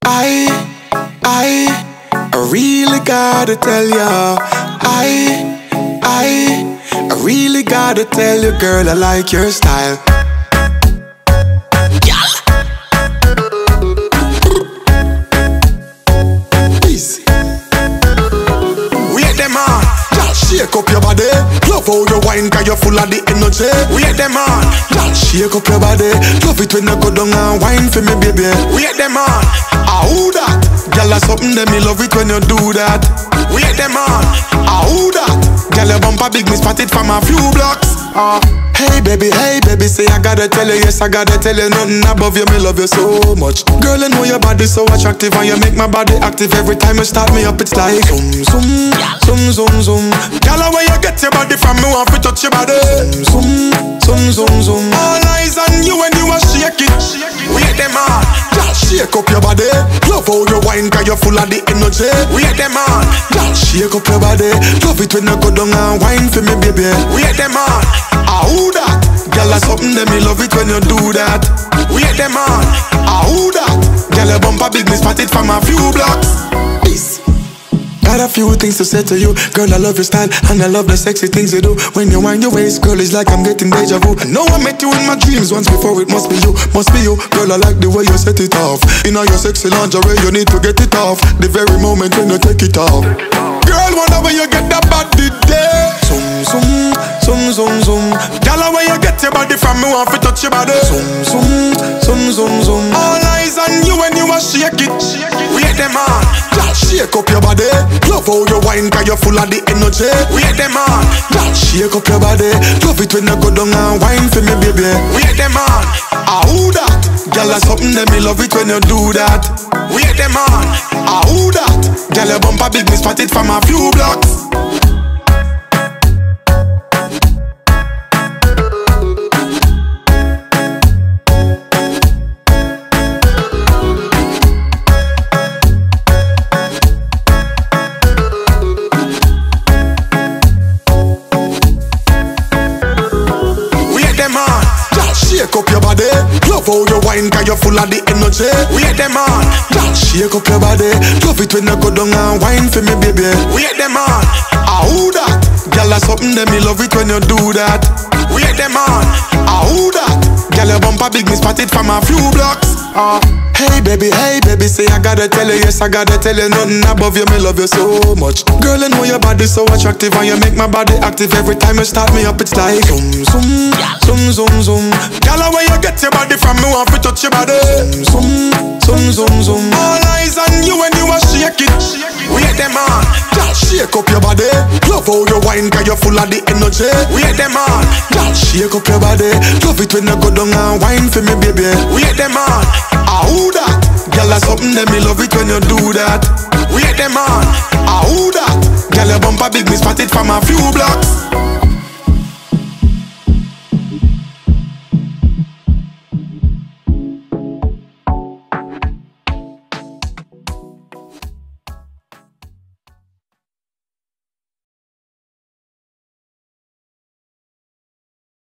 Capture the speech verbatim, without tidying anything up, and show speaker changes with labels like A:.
A: I, I, I really gotta tell ya. I, I, I really gotta tell you, girl, I like your style. Easy. Wait them on, just shake up your body. Love how you wine, cause you're full of the energy. Wait them on, just shake up your body. Love it when you go down and wine for me, baby. Wait them on, ah who that? Girl, that's something that me love it when you do that. Wait them on, ah who that? Girl, your bumper big, me spot it from a few blocks. Uh, hey baby, hey baby, say I gotta tell you, yes I gotta tell you, nothing above you, me love you so much. Girl, I know your body so attractive and you make my body active. Every time you start me up, it's like zoom, zoom, zoom, zoom, zoom. Girl, where you get your body from, me want to touch your body. Zoom, zoom, zoom, zoom. All eyes on you when you are shake it. Wait them on, just shake up your body. Love how you wine, cause you're full of the energy. Wait them on, just shake up your body. Love it when you go down and wine for me, baby. Wait them on, ah who that? Girl, that's something that me love it when you do that. Wait them on, ah who that? Girl, your bumper big, me spot it from a few blocks. Peace. Got a few things to say to you. Girl, I love your style and I love the sexy things you do. When you wind your waist, girl, it's like I'm getting deja vu. I know I met you in my dreams once before, it must be you, must be you. Girl, I like the way you set it off. In all your sexy lingerie, you need to get it off. The very moment when you take it off. Girl, wonder where you get that body there. Zoom, zoom, zoom, zoom, zoom. Girl, where you get your body from, me want to touch your body. Zoom, zoom, zoom, zoom, zoom. All eyes on you when you are shake it. Wait them on, just shake up your body. Love how you wine, cause you're full of the energy. Wait them on, just shake up your body. Love it when you go down and wine for me, baby. Wait them on, ah who that? Girl, that's something that me love it when you do that. Wait them on, ah who that? Girl, your bumper big, me spot it from a few blocks. Shake up your body. Love how you wine, cause you're full of the energy. Wait them on, just shake up your body. Love it when you go down and wine for me, baby. Wait them on, ah who that? Girl, that's something that me love it when you do that. Wait them on, ah who that? Girl, your bumper big, me spot it from a few blocks. Uh, hey baby, hey baby, say I gotta tell you, yes I gotta tell you, nothing above you, me love you so much. Girl, I know your body so attractive and you make my body active. Every time you start me up, it's like zoom, zoom, zoom, zoom, zoom. Girl, where you get your body from, me want to touch your body. Zoom, zoom, zoom, zoom. All eyes on you when you are shake it. Wait them on, just shake up your body. Love how you wine, cause you're full of the energy. Wait them on, just shake up your body. Love it when you go down and wine for me, baby. Wait them on, ah who that? Girl, that's something that me love it when you do that. Wait them on, ah who that? Girl, your bumper big, me spot it from a few blocks.